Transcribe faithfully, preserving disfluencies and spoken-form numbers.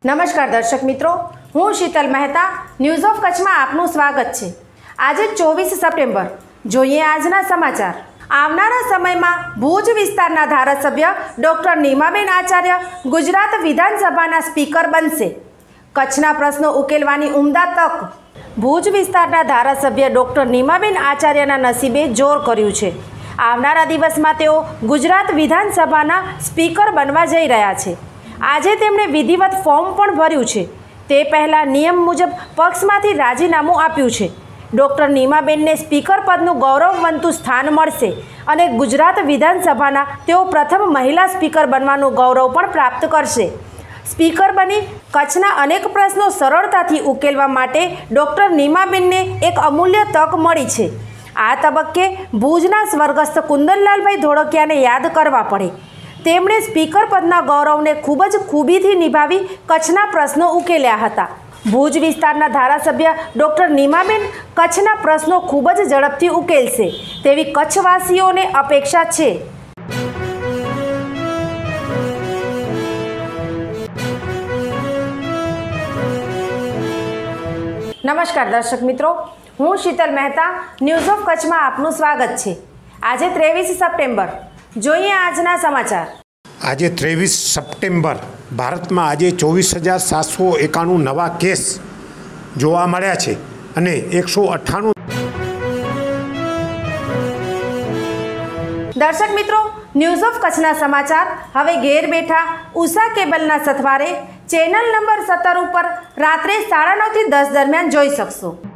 નમસ્કાર દર્શક મિત્રો, હું શીતલ મહેતા ન્યૂઝ ઓફ કચ્છમાં આપનું સ્વાગત છે। આજે ચોવીસ સપ્ટેમ્બર, જોઈએ આજના સમાચાર। આવનારા સમયમાં ભુજ વિસ્તારના ધારાસભ્ય ડોક્ટર નીમાબેન આચાર્ય ગુજરાત વિધાનસભાના સ્પીકર બનશે। કચ્છના પ્રશ્નો ઉકેલવાની ઉમદા તક। ભુજ વિસ્તારના ધારાસભ્ય ડોક્ટર નીમાબેન આચાર્યના નસીબે જોર કર્યું છે। આવનારા દિવસમાં તેઓ ગુજરાત વિધાનસભાના સ્પીકર બનવા જઈ રહ્યા છે। આજે તેમણે વિધિવત ફોર્મ પણ ભર્યું છે। તે પહેલાં નિયમ મુજબ પક્ષમાંથી રાજીનામું આપ્યું છે। ડૉક્ટર નીમાબેનને સ્પીકર પદનું ગૌરવવંતું સ્થાન મળશે અને ગુજરાત વિધાનસભાના તેઓ પ્રથમ મહિલા સ્પીકર બનવાનું ગૌરવ પણ પ્રાપ્ત કરશે। સ્પીકર બની કચ્છના અનેક પ્રશ્નો સરળતાથી ઉકેલવા માટે ડૉક્ટર નીમાબેનને એક અમૂલ્ય તક મળી છે। આ તબક્કે ભુજના સ્વર્ગસ્થ કુંદનલાલભાઈ ધોળકિયાને યાદ કરવા પડે। તેમણે સ્પીકર પદના ગૌરવને ખૂબ જ ખૂબીથી નિભાવી કચ્છના પ્રશ્નો ઉકેલ્યા હતા। ભુજ વિસ્તારના ધારાસભ્ય ડૉક્ટર નીમાબેન કચ્છના પ્રશ્નો ખૂબ જ ઝડપથી ઉકેલશે તેવી કચ્છવાસીઓને અપેક્ષા છે। નમસ્કાર દર્શક મિત્રો, હું શીતલ મહેતા ન્યૂઝ ઓફ કચ્છમાં આપનું સ્વાગત છે। આજે ત્રેવીસ સપ્ટેમ્બર, જોઈએ આજના સમાચાર। આજે ત્રેવીસ સપ્ટેમ્બર ભારતમાં આજે ચોવીસ હજાર સાતસો એકાણું નવા કેસ જોવા મળ્યા છે અને એકસો અઠ્ઠાણું। દર્શક મિત્રો, ન્યૂઝ ઓફ કચ્છના સમાચાર હવે ઘેર બેઠા ઉષા કેબલના સથવારે ચેનલ નંબર સત્તર ઉપર રાત્રે સાડા નવથી દસ દરમિયાન જોઈ શકશો।